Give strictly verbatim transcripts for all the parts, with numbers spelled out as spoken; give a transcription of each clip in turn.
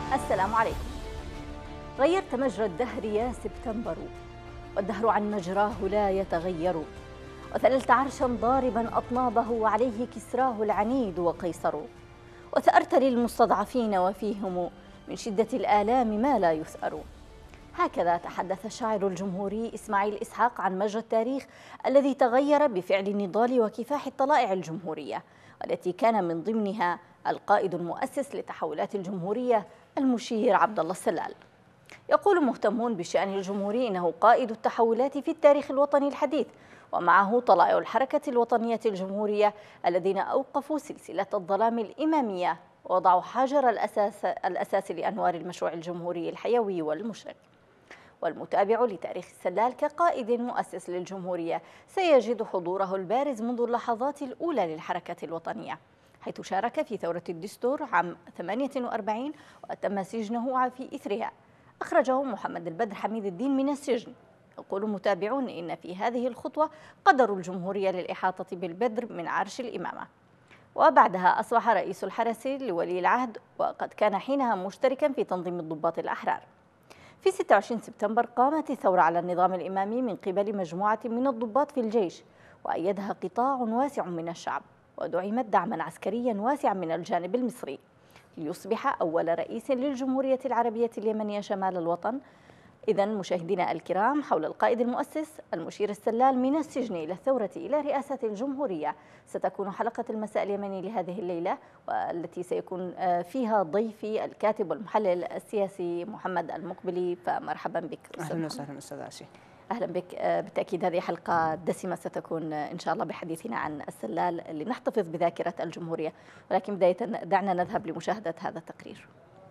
السلام عليكم. غيرت مجرى الدهر يا سبتمبر، والدهر عن مجراه لا يتغير، وثللت عرشا ضاربا أطنابه وعليه كسراه العنيد وقيصر، وثأرت للمستضعفين وفيهم من شدة الآلام ما لا يثأر. هكذا تحدث الشاعر الجمهوري إسماعيل إسحاق عن مجرى التاريخ الذي تغير بفعل النضال وكفاح الطلائع الجمهورية، والتي كان من ضمنها القائد المؤسس لتحولات الجمهورية المشير عبد الله السلال. يقول مهتمون بالشأن الجمهوري إنه قائد التحولات في التاريخ الوطني الحديث، ومعه طلائع الحركة الوطنية الجمهورية الذين أوقفوا سلسلة الظلام الإمامية ووضعوا حجر الأساس, الأساس لأنوار المشروع الجمهوري الحيوي والمشرق. والمتابع لتاريخ السلال كقائد مؤسس للجمهورية سيجد حضوره البارز منذ اللحظات الأولى للحركة الوطنية، حيث شارك في ثورة الدستور عام ثمانية وأربعين وتم سجنه في إثرها. أخرجه محمد البدر حميد الدين من السجن. يقول متابعون إن في هذه الخطوة قدروا الجمهورية للإحاطة بالبدر من عرش الإمامة. وبعدها أصبح رئيس الحرس لولي العهد، وقد كان حينها مشتركا في تنظيم الضباط الأحرار. في ستة وعشرين سبتمبر قامت الثورة على النظام الإمامي من قبل مجموعة من الضباط في الجيش، وأيدها قطاع واسع من الشعب، ودعمت دعما عسكريا واسعا من الجانب المصري، ليصبح أول رئيس للجمهورية العربية اليمنية شمال الوطن. إذن مشاهدينا الكرام، حول القائد المؤسس المشير السلال من السجن إلى الثورة إلى رئاسة الجمهورية ستكون حلقة المساء اليمني لهذه الليلة، والتي سيكون فيها ضيفي الكاتب والمحلل السياسي محمد المقبلي. فمرحبا بك. أهلا وسهلا أستاذ عاشي. أهلا بك. بالتأكيد هذه حلقة دسمة ستكون إن شاء الله بحديثنا عن السلال لنحتفظ بذاكرة الجمهورية، ولكن بداية دعنا نذهب لمشاهدة هذا التقرير.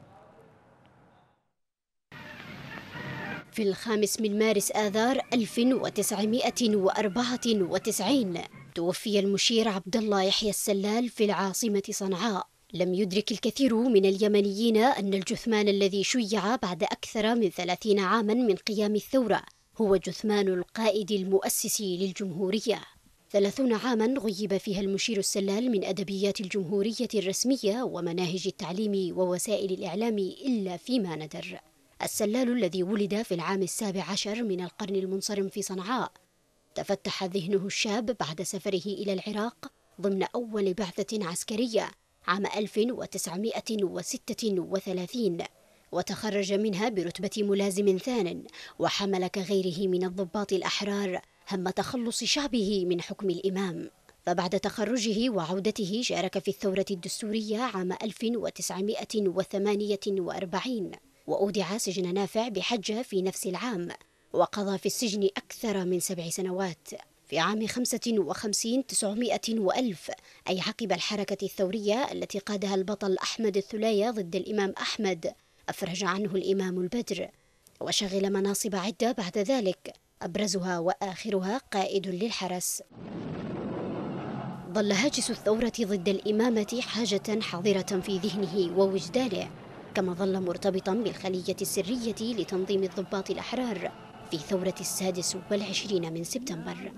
في الخامس من مارس آذار ألف وتسعمائة وأربعة وتسعين توفي المشير عبد الله يحيى السلال في العاصمة صنعاء. لم يدرك الكثير من اليمنيين أن الجثمان الذي شيع بعد أكثر من ثلاثين عاما من قيام الثورة هو جثمان القائد المؤسس للجمهورية. ثلاثون عاما غيب فيها المشير السلال من أدبيات الجمهورية الرسمية ومناهج التعليم ووسائل الإعلام إلا فيما ندر. السلال الذي ولد في العام السابع عشر من القرن المنصرم في صنعاء تفتح ذهنه الشاب بعد سفره إلى العراق ضمن أول بعثة عسكرية عام ألف وتسعمائة وستة وثلاثين، وتخرج منها برتبة ملازم ثان، وحمل كغيره من الضباط الأحرار هم تخلص شعبه من حكم الإمام. فبعد تخرجه وعودته شارك في الثورة الدستورية عام ألف وتسعمائة وثمانية وأربعين، وأودع سجن نافع بحجة في نفس العام، وقضى في السجن أكثر من سبع سنوات. في عام خمسة وخمسين تسعمائة وألف، أي عقب الحركة الثورية التي قادها البطل أحمد الثلاية ضد الإمام أحمد، أفرج عنه الإمام البدر، وشغل مناصب عدة بعد ذلك، أبرزها وآخرها قائد للحرس. ظل هاجس الثورة ضد الإمامة حاجة حاضرة في ذهنه ووجدانه، كما ظل مرتبطا بالخلية السرية لتنظيم الضباط الأحرار في ثورة السادس والعشرين من سبتمبر.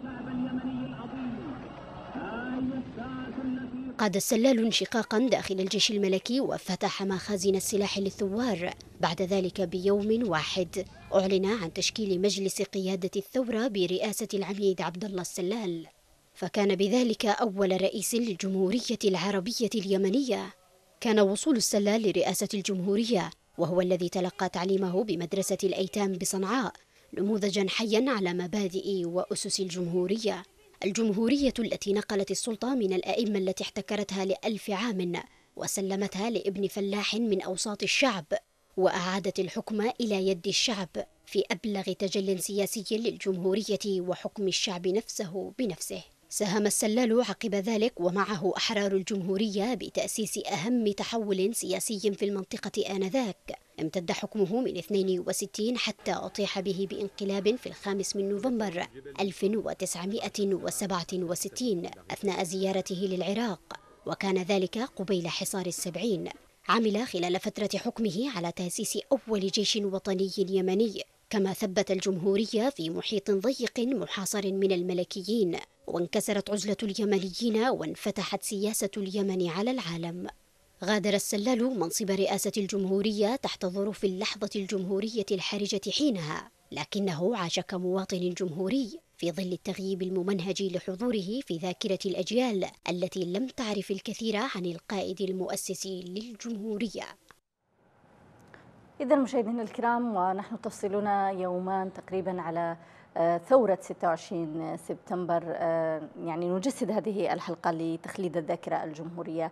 قاد السلال انشقاقا داخل الجيش الملكي وفتح مخازن السلاح للثوار. بعد ذلك بيوم واحد أعلن عن تشكيل مجلس قيادة الثورة برئاسة العميد عبد الله السلال، فكان بذلك أول رئيس للجمهورية العربية اليمنية. كان وصول السلال لرئاسة الجمهورية وهو الذي تلقى تعليمه بمدرسة الأيتام بصنعاء نموذجا حيا على مبادئ وأسس الجمهورية. الجمهورية التي نقلت السلطة من الأئمة التي احتكرتها لألف عام وسلمتها لابن فلاح من أوساط الشعب، وأعادت الحكم إلى يد الشعب في أبلغ تجل سياسي للجمهورية وحكم الشعب نفسه بنفسه. ساهم السلال عقب ذلك ومعه أحرار الجمهورية بتأسيس أهم تحول سياسي في المنطقة آنذاك. امتد حكمه من اثنين وستين حتى أطيح به بانقلاب في الخامس من نوفمبر ألف وتسعمائة وسبعة وستين أثناء زيارته للعراق، وكان ذلك قبيل حصار السبعين. عمل خلال فترة حكمه على تأسيس أول جيش وطني يمني، كما ثبت الجمهورية في محيط ضيق محاصر من الملكيين، وانكسرت عزلة اليمنيين وانفتحت سياسة اليمن على العالم. غادر السلال منصب رئاسة الجمهورية تحت ظروف اللحظة الجمهورية الحرجة حينها، لكنه عاش كمواطن جمهوري في ظل التغييب الممنهج لحضوره في ذاكرة الأجيال التي لم تعرف الكثير عن القائد المؤسس للجمهورية. إذا مشاهدينا الكرام، ونحن تفصلنا يومان تقريبا على ثورة ستة وعشرين سبتمبر، يعني نجسد هذه الحلقة لتخليد الذاكرة الجمهورية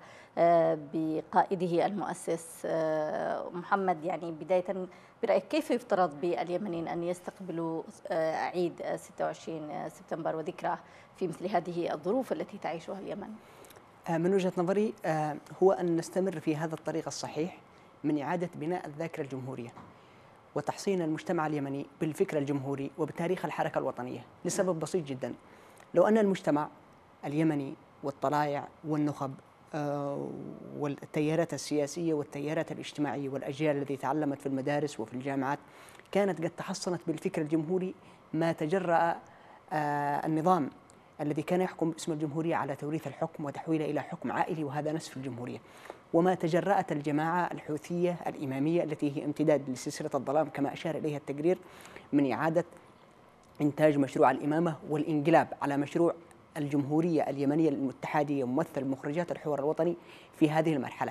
بقائده المؤسس محمد. يعني بداية برأيك كيف يفترض باليمنيين أن يستقبلوا عيد ستة وعشرين سبتمبر وذكراه في مثل هذه الظروف التي تعيشها اليمن؟ من وجهة نظري هو أن نستمر في هذا الطريق الصحيح من إعادة بناء الذاكرة الجمهورية وتحصين المجتمع اليمني بالفكر الجمهوري وبتاريخ الحركة الوطنية، لسبب بسيط جدا. لو أن المجتمع اليمني والطلائع والنخب والتيارات السياسية والتيارات الاجتماعية والأجيال التي تعلمت في المدارس وفي الجامعات كانت قد تحصنت بالفكر الجمهوري، ما تجرأ النظام الذي كان يحكم باسم الجمهورية على توريث الحكم وتحويله إلى حكم عائلي، وهذا نسف الجمهورية. وما تجرأت الجماعة الحوثية الإمامية التي هي امتداد لسلسلة الظلام كما أشار إليها التقرير، من إعادة إنتاج مشروع الإمامة والانقلاب على مشروع الجمهورية اليمنية الاتحادية ممثل مخرجات الحوار الوطني في هذه المرحلة.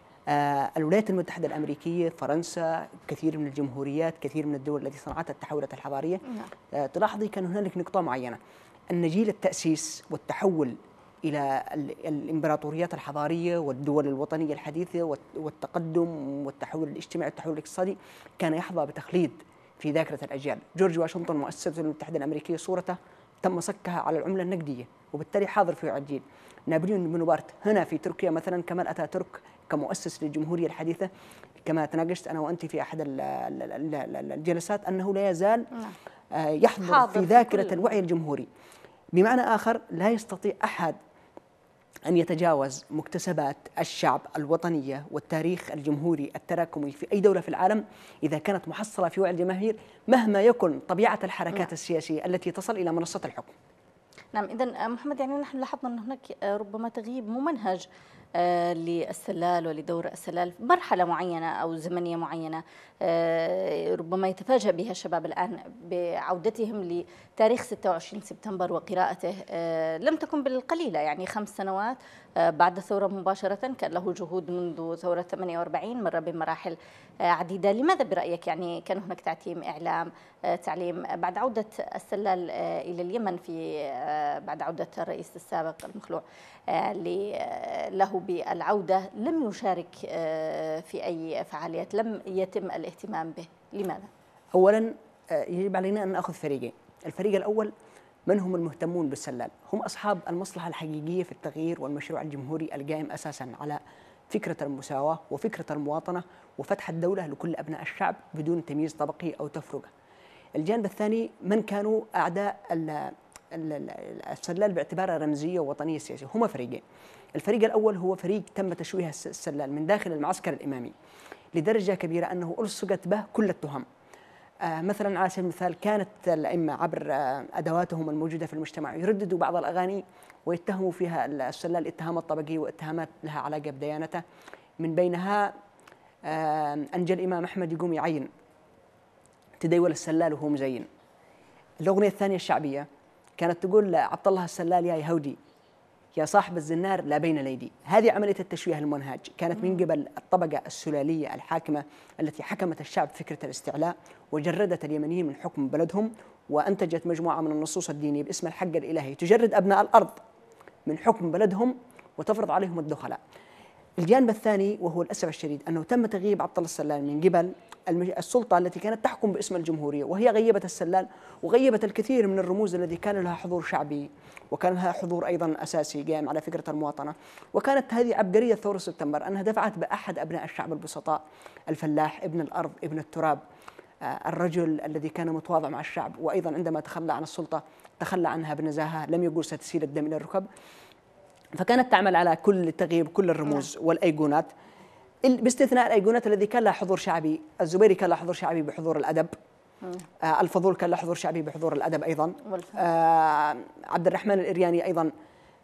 آه الولايات المتحدة الأمريكية، فرنسا، كثير من الجمهوريات، كثير من الدول التي صنعت التحولات الحضارية، آه تلاحظي كان هنالك نقطة معينة، أن جيل التأسيس والتحول إلى الإمبراطوريات الحضارية والدول الوطنية الحديثة والتقدم والتحول الاجتماعي والتحول الاقتصادي كان يحظى بتخليد في ذاكرة الأجيال. جورج واشنطن مؤسس الولايات المتحدة الأمريكية صورته تم صكها على العملة النقدية، وبالتالي حاضر في الجيل. نابليون بونابرت هنا في تركيا مثلا، كمال أتاتورك كمؤسس للجمهورية الحديثة، كما تناقشت أنا وأنت في أحد الجلسات أنه لا يزال يحضر في ذاكرة الوعي الجمهوري. بمعنى آخر، لا يستطيع أحد أن يتجاوز مكتسبات الشعب الوطنية والتاريخ الجمهوري التراكمي في أي دولة في العالم إذا كانت محصلة في وعي الجماهير، مهما يكن طبيعة الحركات نعم. السياسية التي تصل إلى منصة الحكم. نعم، إذا محمد، يعني نحن لاحظنا أن هناك ربما تغييب ممنهج آه للسلال ولدور السلال في مرحلة معينة أو زمنية معينة، آه ربما يتفاجأ بها الشباب الآن بعودتهم لتاريخ ستة وعشرين سبتمبر وقراءته. آه لم تكن بالقليلة، يعني خمس سنوات آه بعد الثورة مباشرة، كان له جهود منذ ثورة ثمانية وأربعين، مر بمراحل آه عديدة. لماذا برأيك يعني كان هناك تعتيم، إعلام، آه تعليم بعد عودة السلال آه إلى اليمن في آه بعد عودة الرئيس السابق المخلوع آه له بالعودة، لم يشارك في أي فعاليات، لم يتم الاهتمام به؟ لماذا؟ أولا يجب علينا أن نأخذ فريقين. الفريق الأول من هم المهتمون بالسلال، هم أصحاب المصلحة الحقيقية في التغيير والمشروع الجمهوري القائم أساسا على فكرة المساواة وفكرة المواطنة وفتح الدولة لكل أبناء الشعب بدون تمييز طبقي أو تفرقة. الجانب الثاني من كانوا أعداء السلال باعتبارها رمزية ووطنية سياسية. هما فريقين. الفريق الأول هو فريق تم تشويه السلال من داخل المعسكر الإمامي لدرجة كبيرة أنه ألصقت به كل التهم. آه مثلا على سبيل المثال، كانت الأئمة عبر آه أدواتهم الموجودة في المجتمع يرددوا بعض الأغاني ويتهموا فيها السلال اتهامات طبقية واتهامات لها علاقة بديانته، من بينها آه أن جاء الإمام أحمد يقوم يعين تديول السلال وهو مزين. الأغنية الثانية الشعبية كانت تقول عبد الله السلال يا يهودي يا صاحب الزنار لا بين الأيدي. هذه عملية التشويه المنهج كانت من قبل الطبقة السلالية الحاكمة التي حكمت الشعب فكرة الاستعلاء وجردت اليمنيين من حكم بلدهم، وأنتجت مجموعة من النصوص الدينية باسم الحق الإلهي تجرد أبناء الأرض من حكم بلدهم وتفرض عليهم الدخلاء. الجانب الثاني وهو الأسف الشديد أنه تم تغييب عبد الله السلال من قبل السلطة التي كانت تحكم باسم الجمهورية، وهي غيبت السلال وغيبت الكثير من الرموز الذي كان لها حضور شعبي وكان لها حضور أيضا أساسي قائم على فكرة المواطنة. وكانت هذه عبقرية ثورة سبتمبر أنها دفعت بأحد أبناء الشعب البسطاء، الفلاح ابن الأرض ابن التراب، الرجل الذي كان متواضع مع الشعب، وأيضا عندما تخلى عن السلطة تخلى عنها بنزاهة، لم يقول ستسيل الدم إلى الركب. فكانت تعمل على كل تغييب كل الرموز والأيقونات، باستثناء الأيقونات الذي كان لها حضور شعبي. الزبيري كان له حضور شعبي بحضور الأدب، آه الفضول كان له حضور شعبي بحضور الأدب أيضا، آه عبد الرحمن الإرياني أيضا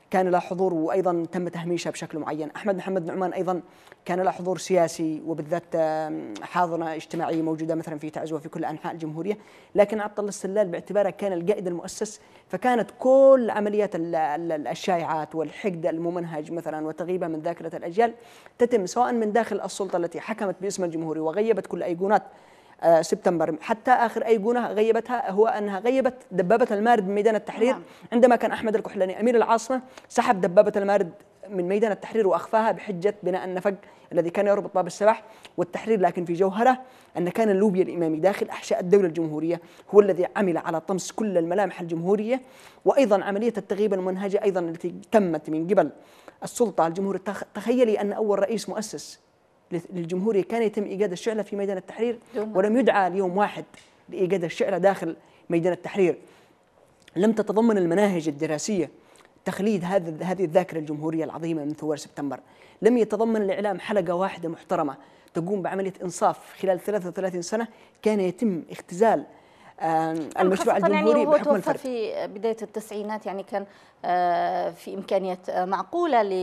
كان له حضور وأيضا تم تهميشه بشكل معين. أحمد محمد نعمان أيضا كان له حضور سياسي، وبالذات حاضنة اجتماعية موجودة مثلا في تعز وفي كل أنحاء الجمهورية. لكن عبد الله السلال باعتباره كان القائد المؤسس، فكانت كل عمليات الشائعات والحقد الممنهج مثلا وتغيبها من ذاكرة الأجيال تتم سواء من داخل السلطة التي حكمت باسم الجمهوري وغيبت كل أيقونات سبتمبر، حتى آخر أيقونة غيبتها هو أنها غيبت دبابة المارد من ميدان التحرير. نعم. عندما كان أحمد الكحلاني أمير العاصمة سحب دبابة المارد من ميدان التحرير وأخفاها بحجة بناء النفق الذي كان يربط باب السبح والتحرير، لكن في جوهره أن كان اللوبي الإمامي داخل أحشاء الدولة الجمهورية هو الذي عمل على طمس كل الملامح الجمهورية. وأيضا عملية التغييب المنهجة أيضا التي تمت من قبل السلطة الجمهورية. تخيلي أن أول رئيس مؤسس للجمهورية كان يتم إيقاد الشعلة في ميدان التحرير، ولم يدعى اليوم واحد لإيقاد الشعلة داخل ميدان التحرير. لم تتضمن المناهج الدراسية تخليد هذه هذه الذاكرة الجمهورية العظيمة من ثوار سبتمبر. لم يتضمن الإعلام حلقة واحدة محترمة تقوم بعملية إنصاف خلال ثلاثة وثلاثين سنة. كان يتم اختزال المشروع الجمهوري يعني بحكم الفرد. في بداية التسعينات يعني كان في إمكانية معقولة ل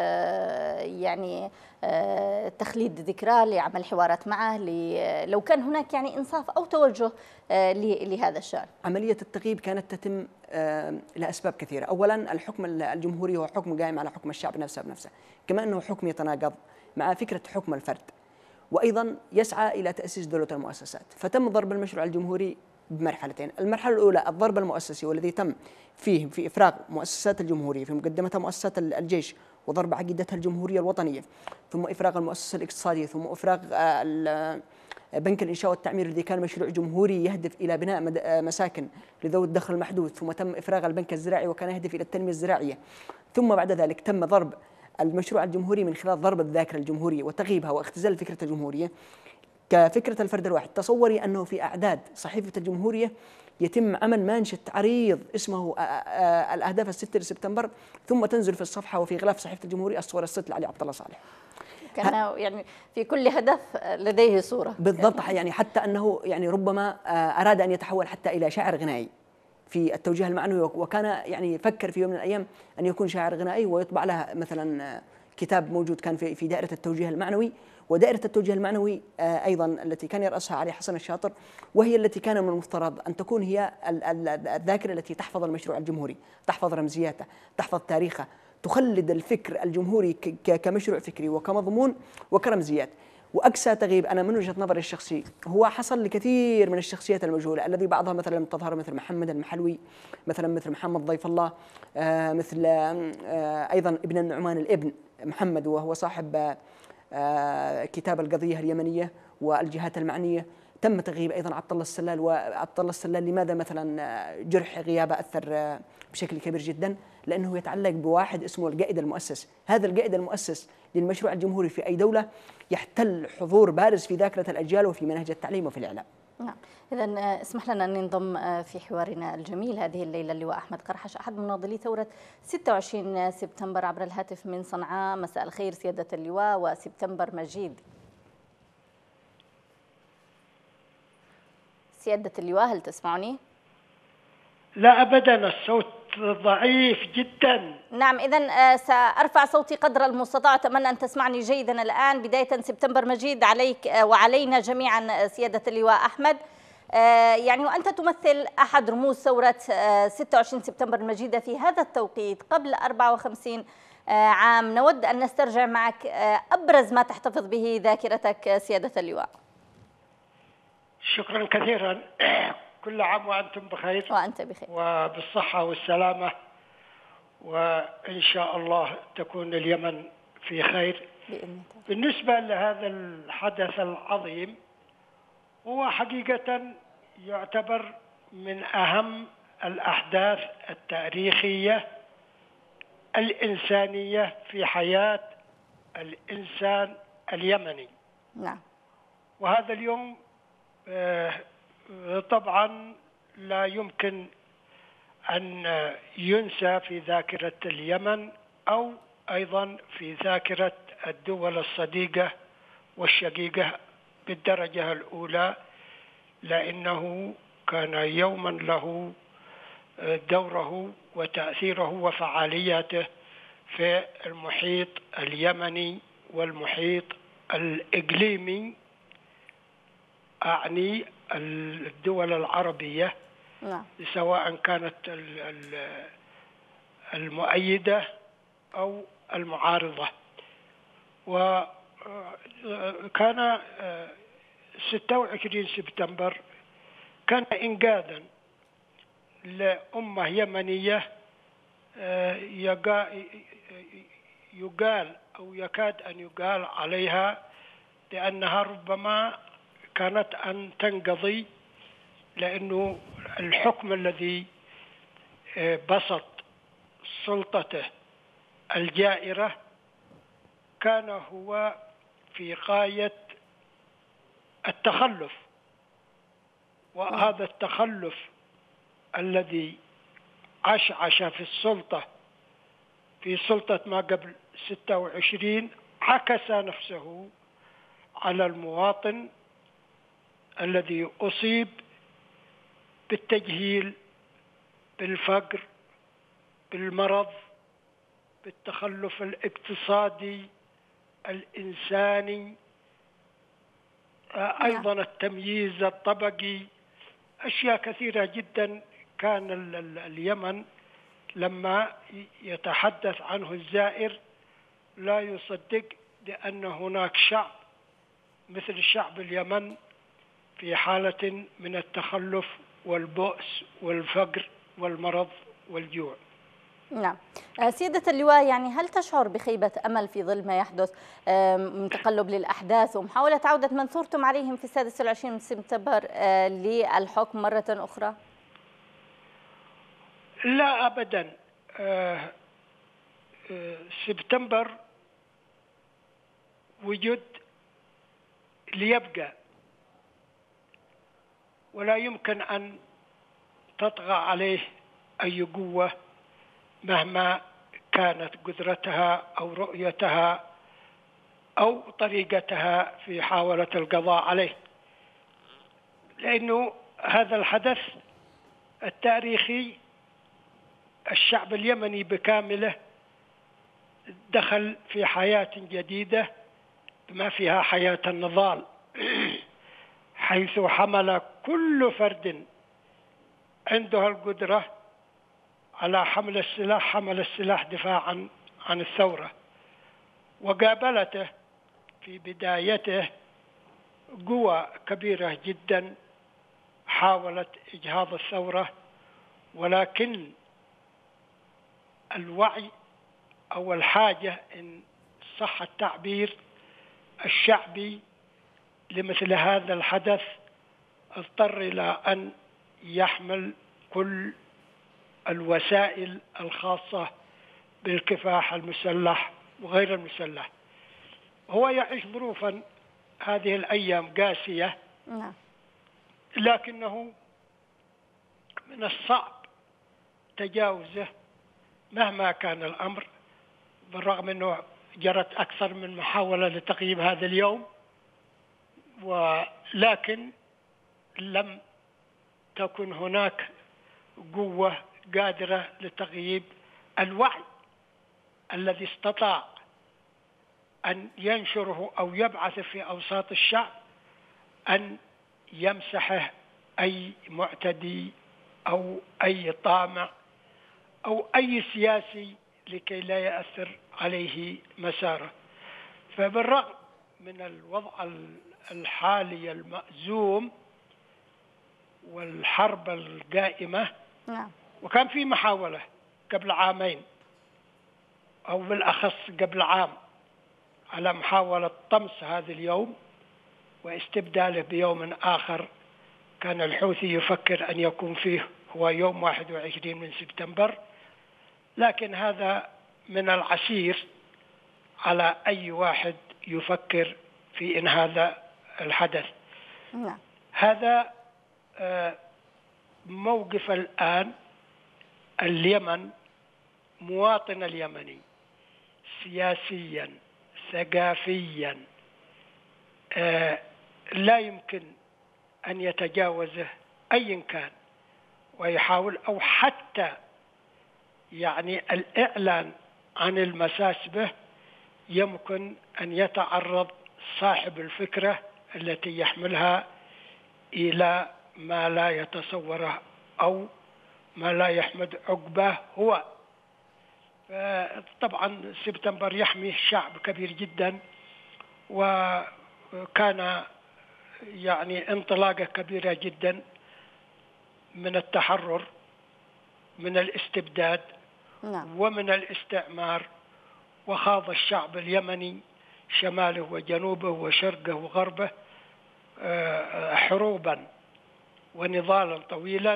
يعني تخليد ذكرى، لعمل حوارات معه، لو كان هناك يعني إنصاف أو توجه لهذا الشأن. عملية التغييب كانت تتم لأسباب كثيرة. أولا الحكم الجمهوري هو حكم قائم على حكم الشعب نفسه بنفسه، كما أنه حكم يتناقض مع فكرة حكم الفرد، وأيضا يسعى إلى تأسيس دولة المؤسسات. فتم ضرب المشروع الجمهوري بمرحلتين. المرحلة الأولى الضرب المؤسسي والذي تم فيه في إفراغ مؤسسات الجمهورية، في مقدمتها مؤسسات الجيش وضرب عقيدتها الجمهورية الوطنية، ثم إفراغ المؤسسة الاقتصادية، ثم إفراغ بنك الإنشاء والتعمير الذي كان مشروع جمهوري يهدف إلى بناء مساكن لذوي الدخل المحدود، ثم تم إفراغ البنك الزراعي وكان يهدف إلى التنمية الزراعية، ثم بعد ذلك تم ضرب المشروع الجمهوري من خلال ضرب الذاكرة الجمهورية وتغييبها واختزال فكرة الجمهورية كفكرة الفرد الواحد. تصوري أنه في أعداد صحيفة الجمهورية يتم عمل مانشت عريض اسمه الأهداف الستة لسبتمبر، ثم تنزل في الصفحة وفي غلاف صحيفة الجمهورية الصورة الست لعلي عبد الله صالح. كان يعني في كل هدف لديه صورة بالضبط. يعني حتى أنه يعني ربما أراد أن يتحول حتى إلى شاعر غنائي في التوجيه المعنوي، وكان يعني فكر في يوم من الأيام أن يكون شاعر غنائي ويطبع له مثلا كتاب موجود كان في في دائرة التوجيه المعنوي. ودائرة التوجيه المعنوي أيضا التي كان يرأسها علي حسن الشاطر، وهي التي كان من المفترض أن تكون هي الذاكرة التي تحفظ المشروع الجمهوري، تحفظ رمزياته، تحفظ تاريخه، تخلد الفكر الجمهوري كمشروع فكري وكمضمون وكرمزيات. وأقسى تغيب أنا من وجهة نظري الشخصي هو حصل لكثير من الشخصيات المجهولة الذي بعضها مثلا لم تظهر، مثل محمد المحلوي، مثلا مثل محمد ضيف الله، آه مثل آه أيضا ابن النعمان الابن محمد وهو صاحب آه كتاب القضية اليمنية والجهات المعنية. تم تغييب أيضا عبد الله السلال. وعبد الله السلال لماذا مثلا جرح غيابه أثر بشكل كبير جدا؟ لأنه يتعلق بواحد اسمه القائد المؤسس. هذا القائد المؤسس للمشروع الجمهوري في أي دولة يحتل حضور بارز في ذاكرة الأجيال وفي منهج التعليم وفي الإعلام. نعم. إذا اسمح لنا أن ننضم في حوارنا الجميل هذه الليلة اللواء أحمد قرحش، أحد مناضلي ثورة ستة وعشرين سبتمبر عبر الهاتف من صنعاء. مساء الخير سيادة اللواء وسبتمبر مجيد. سيادة اللواء هل تسمعني؟ لا أبدا، الصوت ضعيف جدا. نعم، إذن سأرفع صوتي قدر المستطاع، أتمنى أن تسمعني جيدا الآن. بداية سبتمبر مجيد عليك وعلينا جميعا سيادة اللواء أحمد، يعني وأنت تمثل أحد رموز ثورة ستة وعشرين سبتمبر المجيدة في هذا التوقيت قبل أربعة وخمسين عام. نود أن نسترجع معك أبرز ما تحتفظ به ذاكرتك سيادة اللواء. شكرا كثيرا. كل عام وأنتم بخير. وأنت بخير وبالصحة والسلامة، وإن شاء الله تكون اليمن في خير بإذن الله. بالنسبة لهذا الحدث العظيم، هو حقيقة يعتبر من أهم الأحداث التاريخية الإنسانية في حياة الإنسان اليمني. نعم. وهذا اليوم طبعا لا يمكن أن ينسى في ذاكرة اليمن أو أيضا في ذاكرة الدول الصديقة والشقيقة بالدرجة الأولى، لأنه كان يوما له دوره وتأثيره وفعالياته في المحيط اليمني والمحيط الإقليمي، أعني الدول العربية، نعم. سواء كانت المؤيدة أو المعارضة. وكان ستة وعشرين سبتمبر كان إنجازا لأمة يمنية يقال أو يكاد أن يقال عليها لأنها ربما كانت أن تنقضي، لأنه الحكم الذي بسط سلطته الجائرة كان هو في غاية التخلف، وهذا التخلف الذي عشعش في السلطة في سلطة ما قبل ستة وعشرين عكس نفسه على المواطن الذي أصيب بالتجهيل، بالفقر، بالمرض، بالتخلف الاقتصادي الإنساني، أيضا التمييز الطبقي، أشياء كثيرة جدا. كان اليمن لما يتحدث عنه الزائر لا يصدق لأن هناك شعب مثل شعب اليمن في حالة من التخلف والبؤس والفقر والمرض والجوع. نعم. سيدة اللواء، يعني هل تشعر بخيبة أمل في ظل ما يحدث من تقلب للأحداث ومحاولة عودة من ثورتم عليهم في السادس والعشرين من سبتمبر للحكم مرة أخرى؟ لا أبدا. سبتمبر وجد ليبقى، ولا يمكن أن تطغى عليه أي قوة مهما كانت قدرتها أو رؤيتها أو طريقتها في محاولة القضاء عليه، لأنه هذا الحدث التاريخي الشعب اليمني بكامله دخل في حياة جديدة بما فيها حياة النضال، حيث حمل كل فرد عنده القدرة على حمل السلاح حمل السلاح دفاعا عن الثورة. وقابلته في بدايته قوى كبيرة جدا حاولت إجهاض الثورة، ولكن الوعي أو الحاجة إن صح التعبير الشعبي لمثل هذا الحدث اضطر إلى أن يحمل كل الوسائل الخاصة بالكفاح المسلح وغير المسلح. هو يعيش ظروفا هذه الأيام قاسية، لكنه من الصعب تجاوزه مهما كان الأمر، بالرغم أنه جرت أكثر من محاولة لتقييم هذا اليوم، ولكن لم تكن هناك قوة قادرة لتغييب الوعي الذي استطاع أن ينشره أو يبعث في أوساط الشعب أن يمسحه أي معتدي أو أي طامع أو أي سياسي لكي لا يأثر عليه مساره. فبالرغم من الوضع الحالي المأزوم والحرب القائمة، وكان في محاولة قبل عامين أو بالأخص قبل عام على محاولة طمس هذا اليوم واستبداله بيوم آخر كان الحوثي يفكر أن يكون فيه هو يوم واحد وعشرين من سبتمبر، لكن هذا من العسير على أي واحد يفكر في إن هذا الحدث. نعم. هذا موقف الآن اليمن، مواطن اليمني سياسيا ثقافيا لا يمكن أن يتجاوزه أي كان، ويحاول أو حتى يعني الإعلان عن المساس به يمكن أن يتعرض صاحب الفكرة التي يحملها إلى ما لا يتصوره أو ما لا يحمد عقبه هو. طبعا سبتمبر يحمي شعب كبير جدا، وكان يعني انطلاقة كبيرة جدا من التحرر من الاستبداد نعم. ومن الاستعمار، وخاض الشعب اليمني شماله وجنوبه وشرقه وغربه حروبا ونضالا طويلا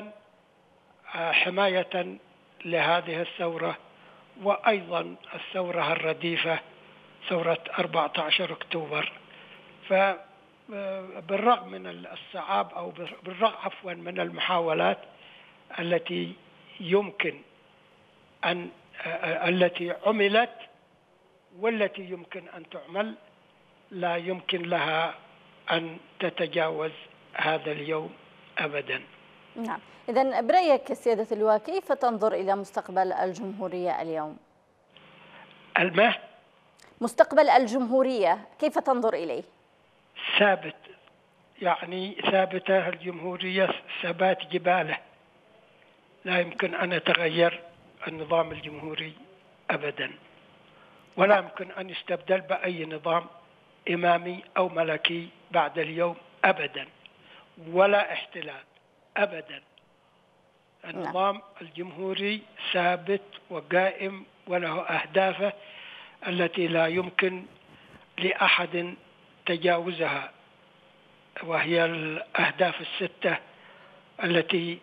حماية لهذه الثورة، وأيضا الثورة الرديفة ثورة أربعة عشر أكتوبر. فبالرغم من الصعاب أو بالرغم عفوا من المحاولات التي يمكن أن التي عملت والتي يمكن أن تعمل، لا يمكن لها أن تتجاوز هذا اليوم أبدا. نعم. إذن برأيك سيادة اللواء كيف تنظر إلى مستقبل الجمهورية اليوم؟ المه مستقبل الجمهورية كيف تنظر إليه؟ ثابت، يعني ثابتة الجمهورية ثبات جباله، لا يمكن أن يتغير النظام الجمهوري أبدا، ولا يمكن أن يستبدل بأي نظام إمامي أو ملكي بعد اليوم أبدا، ولا احتلال أبدا. النظام الجمهوري ثابت وقائم وله أهدافه التي لا يمكن لأحد تجاوزها، وهي الأهداف الستة التي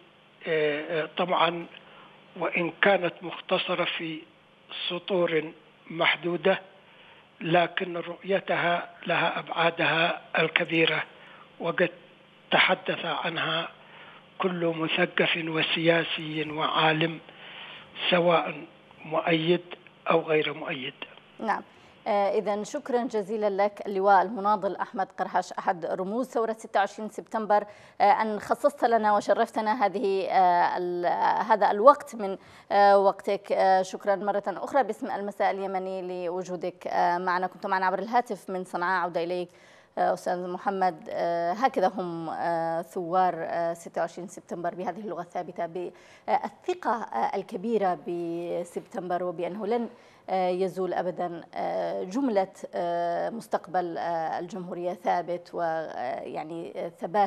طبعا وإن كانت مختصرة في سطور محدودة، لكن رؤيتها لها أبعادها الكبيرة، وقد تحدث عنها كل مثقف وسياسي وعالم سواء مؤيد أو غير مؤيد. نعم. إذا شكرا جزيلا لك اللواء المناضل أحمد قرحش، أحد رموز ثورة ستة وعشرين سبتمبر، أن خصصت لنا وشرفتنا هذه هذا الوقت من وقتك. شكرا مرة أخرى باسم المساء اليمني لوجودك معنا. كنت معنا عبر الهاتف من صنعاء. عودة إليك أستاذ محمد. هكذا هم ثوار ستة وعشرين سبتمبر، بهذه اللغة الثابتة، بالثقة الكبيرة بسبتمبر، وبأنه لن يزول أبدا. جملة مستقبل الجمهورية ثابت، ويعني ثبات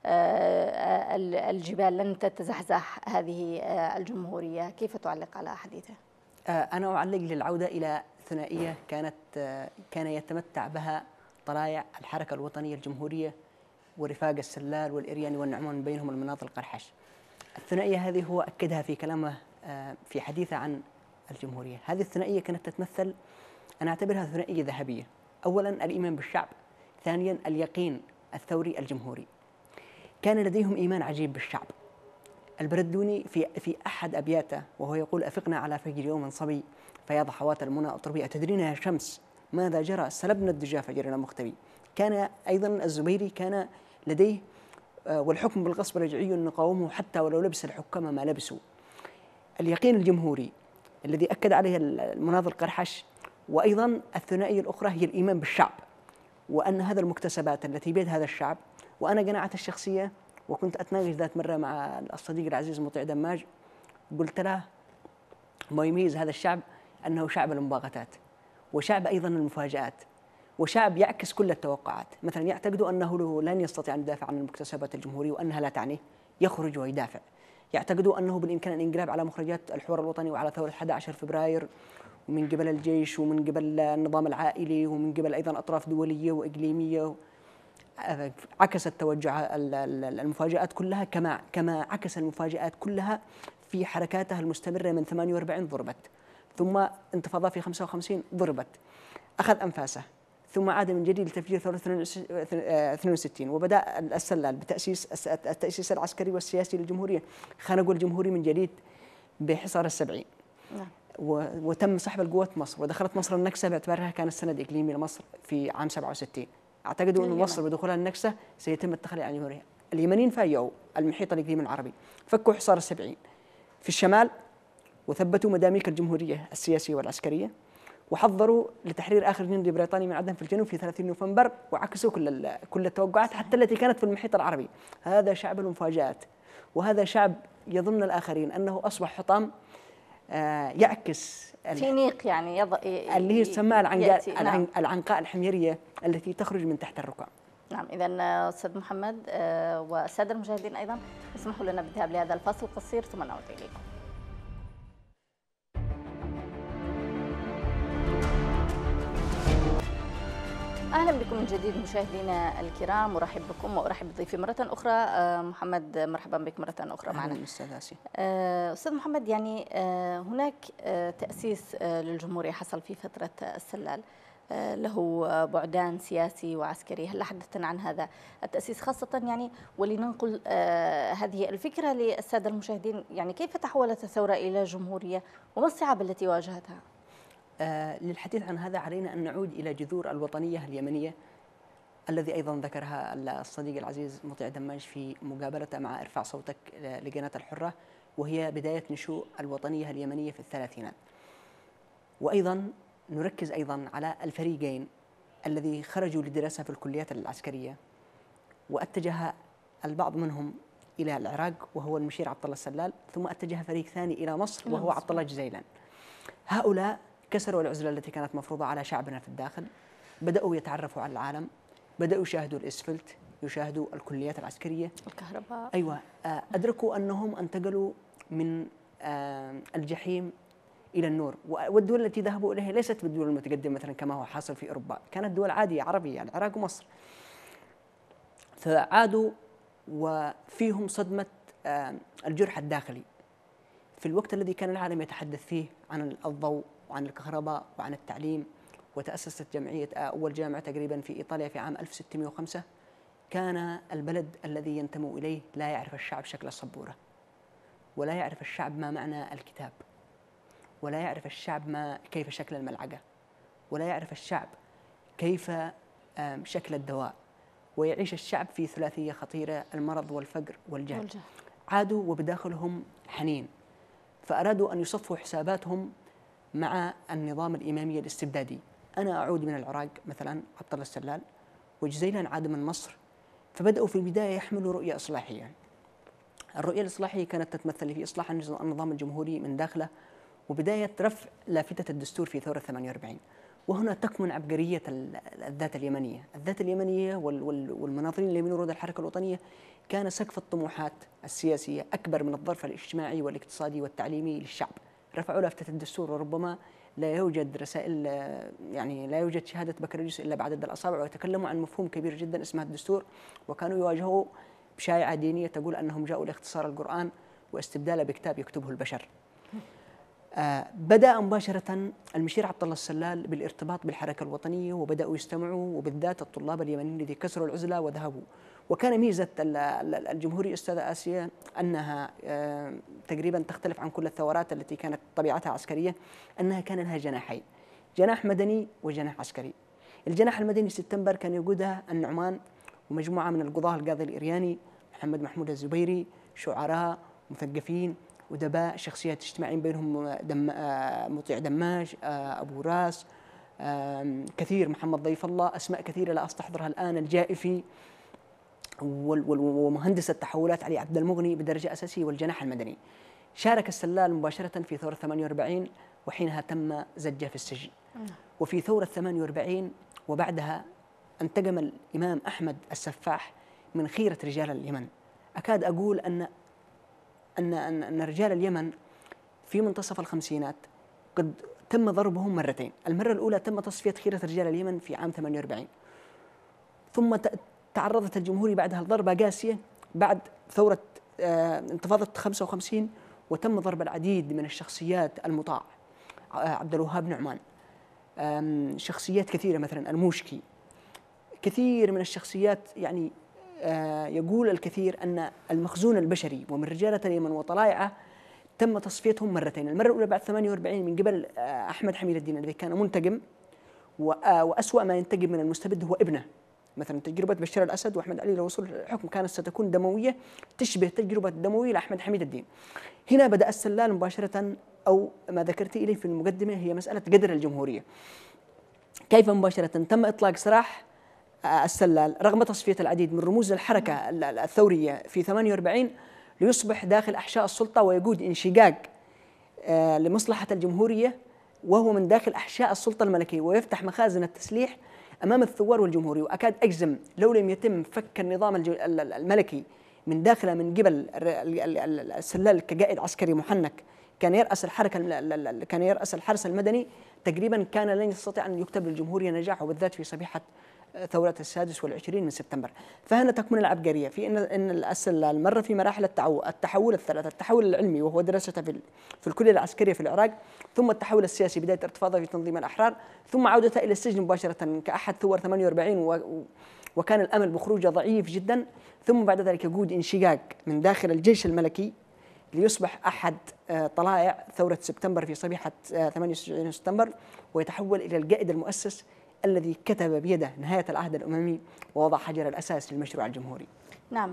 الجبال لن تتزحزح هذه الجمهورية. كيف تعلق على حديثه؟ أنا أعلق للعودة إلى ثنائية كانت كان يتمتع بها طلائع الحركة الوطنية الجمهورية ورفاق السلال والإرياني والنعمان، من بينهم المناضل قرحش. الثنائية هذه هو أكدها في كلامه في حديثه عن الجمهورية. هذه الثنائية كانت تتمثل، أنا أعتبرها ثنائية ذهبية. أولا الإيمان بالشعب، ثانيا اليقين الثوري الجمهوري. كان لديهم إيمان عجيب بالشعب. البردوني في في أحد أبياته وهو يقول: أفقنا على فجر يوم صبي فيا ضحوات المنى أطربي، أتدرين يا شمس ماذا جرى سلبنا الدجى فجرنا مختبي. كان أيضا الزبيري كان لديه والحكم بالغصب رجعي نقاومه حتى ولو لبس الحكام ما لبسوا. اليقين الجمهوري الذي أكد عليه المناضل قرحش. وأيضا الثنائية الأخرى هي الإيمان بالشعب، وأن هذا المكتسبات التي بيد هذا الشعب. وأنا قناعتي الشخصية، وكنت أتناقش ذات مرة مع الصديق العزيز مطيع دماج، قلت له ما يميز هذا الشعب أنه شعب المباغتات، وشعب أيضا المفاجآت، وشعب يعكس كل التوقعات. مثلا يعتقدوا أنه لن يستطيع أن يدافع عن المكتسبات الجمهورية وأنها لا تعنيه، يخرج ويدافع. يعتقدوا أنه بالإمكان الانقلاب على مخرجات الحوار الوطني وعلى ثورة أحد عشر فبراير، ومن قبل الجيش ومن قبل النظام العائلي ومن قبل أيضا أطراف دولية وإقليمية. عكست توجع المفاجآت كلها كما كما عكس المفاجآت كلها في حركاتها المستمرة من ثمانية وأربعين ضربت، ثم انتفاضة في خمسة وخمسين ضربت، أخذ أنفاسه، ثم عاد من جديد لتفجير ثورة اثنين وستين، وبدأ السلال بتأسيس التأسيس العسكري والسياسي للجمهورية، خنقوا الجمهوري من جديد بحصار السبعين. نعم. وتم سحب القوات مصر، ودخلت مصر النكسة باعتبارها كانت سند إقليمي لمصر في عام سبعة وستين. اعتقدوا أن مصر بدخولها النكسة سيتم التخلي عن الجمهورية. اليمنيين فايعوا المحيط الإقليمي العربي، فكوا حصار السبعين في الشمال، وثبتوا مداميك الجمهورية السياسية والعسكرية، وحضروا لتحرير آخر جندي بريطاني من عدن في الجنوب في ثلاثين نوفمبر، وعكسوا كل كل التوقعات حتى التي كانت في المحيط العربي. هذا شعب المفاجآت، وهذا شعب يظن الآخرين أنه أصبح حطام آه يعكس في نيق يعني يض... اللي هي تسمى العنقاء نعم. العنقاء الحميرية التي تخرج من تحت الركام. نعم، إذا أستاذ محمد والسادة المشاهدين أيضا اسمحوا لنا بالذهاب لهذا الفاصل القصير ثم نعود إليكم. أهلا بكم من جديد مشاهدينا الكرام، أرحب بكم وأرحب بضيفي مرة أخرى. محمد مرحبا بك مرة أخرى معنا. أهلا أستاذ آسيا. أستاذ محمد، يعني هناك تأسيس للجمهورية حصل في فترة السلال، له بعدان سياسي وعسكري، هل حدثنا عن هذا التأسيس خاصة يعني ولننقل هذه الفكرة للسادة المشاهدين، يعني كيف تحولت الثورة إلى جمهورية وما الصعاب التي واجهتها؟ آه للحديث عن هذا علينا أن نعود إلى جذور الوطنية اليمنية الذي أيضا ذكرها الصديق العزيز مطيع دماج في مقابلته مع ارفع صوتك لقناة الحرة، وهي بداية نشوء الوطنية اليمنية في الثلاثينات. وأيضا نركز أيضا على الفريقين الذي خرجوا للدراسة في الكليات العسكرية، واتجه البعض منهم إلى العراق وهو المشير عبد الله السلال، ثم اتجه فريق ثاني إلى مصر وهو عبد الله جزيلان. هؤلاء كسروا العزلة التي كانت مفروضة على شعبنا في الداخل، بدأوا يتعرفوا على العالم، بدأوا يشاهدوا الإسفلت، يشاهدوا الكليات العسكرية، الكهرباء. أيوة، أدركوا أنهم انتقلوا من الجحيم إلى النور، والدول التي ذهبوا إليها ليست بالدول المتقدمة مثلا كما هو حاصل في أوروبا، كانت دول عادية عربية، العراق ومصر. فعادوا وفيهم صدمة الجرح الداخلي في الوقت الذي كان العالم يتحدث فيه عن الضوء وعن الكهرباء وعن التعليم. وتأسست جمعية أول جامعة تقريبا في إيطاليا في عام ألف وستمئة وخمسة. كان البلد الذي ينتموا إليه لا يعرف الشعب شكل السبورة، ولا يعرف الشعب ما معنى الكتاب، ولا يعرف الشعب ما كيف شكل الملعقة، ولا يعرف الشعب كيف شكل الدواء، ويعيش الشعب في ثلاثية خطيرة: المرض والفقر والجهل. عادوا وبداخلهم حنين، فأرادوا أن يصفوا حساباتهم مع النظام الإمامي الاستبدادي. أنا أعود من العراق مثلا عبد الله السلال، وجزيلان عاد من مصر، فبدأوا في البداية يحملوا رؤية إصلاحية. الرؤية الإصلاحية كانت تتمثل في إصلاح النظام الجمهوري من داخله، وبداية رفع لافتة الدستور في ثورة ثمانية وأربعين. وهنا تكمن عبقرية الذات اليمنية. الذات اليمنية والمناظرين اللي من ورود الحركة الوطنية كان سقف الطموحات السياسية أكبر من الظرف الاجتماعي والاقتصادي والتعليمي للشعب. رفعوا لافتة الدستور، وربما لا يوجد رسائل، يعني لا يوجد شهادة بكالوريوس إلا بعدد الأصابع، ويتكلموا عن مفهوم كبير جدا اسمه الدستور. وكانوا يواجهوا بشائعة دينية تقول أنهم جاءوا لاختصار القرآن واستبداله بكتاب يكتبه البشر. آه بدأ مباشرة المشير عبد الله السلال بالارتباط بالحركة الوطنية، وبدأوا يستمعوا، وبالذات الطلاب اليمنيين الذين كسروا العزلة وذهبوا. وكان ميزة الجمهورية أستاذة آسيا أنها آه تقريبا تختلف عن كل الثورات التي كانت طبيعتها عسكرية، أنها كان لها جناحين: جناح مدني وجناح عسكري. الجناح المدني سبتمبر كان يقودها النعمان ومجموعة من القضاة، القاضي الإرياني محمد محمود الزبيري، شعراء، مثقفين، ودباء، شخصيات اجتماعيين بينهم دم مطيع دماج، أبو راس، كثير، محمد ضيف الله، أسماء كثيرة لا أستحضرها الآن، الجائفي، ومهندس التحولات علي عبد المغني بدرجة أساسية. والجناح المدني شارك السلال مباشرة في ثورة ثمانية وأربعين، وحينها تم زجه في السجن. وفي ثورة ثمانية وأربعين وبعدها انتقم الإمام أحمد السفاح من خيرة رجال اليمن. أكاد أقول أن أن أن رجال اليمن في منتصف الخمسينات قد تم ضربهم مرتين. المرة الأولى تم تصفية خيرة رجال اليمن في عام ثمانية وأربعين، ثم تعرضت الجمهورية بعدها لضربة قاسية بعد ثورة انتفاضة خمسة وخمسين، وتم ضرب العديد من الشخصيات المطاع: عبد الوهاب نعمان، شخصيات كثيرة مثلا الموشكي، كثير من الشخصيات. يعني يقول الكثير أن المخزون البشري ومن رجالة اليمن وطلائعه تم تصفيتهم مرتين. المرة الأولى بعد ثمانية وأربعين من قبل أحمد حميد الدين الذي كان منتقم، وأسوأ ما ينتقم من المستبد هو ابنه مثلا تجربة بشار الأسد وأحمد علي للوصول للحكم كانت ستكون دموية تشبه تجربة الدموية لأحمد حميد الدين. هنا بدأ السلال مباشرة، أو ما ذكرت إليه في المقدمة هي مسألة قدر الجمهورية. كيف مباشرة تم إطلاق سراح السلال رغم تصفية العديد من رموز الحركة الثورية في ثمانية وأربعين ليصبح داخل أحشاء السلطة ويقود انشقاق لمصلحة الجمهورية وهو من داخل أحشاء السلطة الملكية، ويفتح مخازن التسليح أمام الثوار والجمهوري. وأكاد أجزم لو لم يتم فك النظام الملكي من داخله من قبل السلال كقائد عسكري محنك كان يرأس الحركة كان يرأس الحرس المدني، تقريبا كان لن يستطيع أن يكتب للجمهورية نجاح، وبالذات في صبيحة ثورة السادس والعشرين من سبتمبر. فهنا تكمن العبقرية في أن أن السلال مر في مراحل التحول الثلاثة: التحول العلمي وهو دراسته في في الكلية العسكرية في العراق، ثم التحول السياسي بداية ارتفاضه في تنظيم الأحرار، ثم عودته إلى السجن مباشرة كأحد ثوار ثمانية وأربعين وكان الأمل بخروجه ضعيف جدا، ثم بعد ذلك يقود انشقاق من داخل الجيش الملكي ليصبح أحد طلائع ثورة سبتمبر في صبيحة ثمانية وتسعين سبتمبر، ويتحول إلى القائد المؤسس الذي كتب بيده نهاية العهد الأممي ووضع حجر الأساس للمشروع الجمهوري. نعم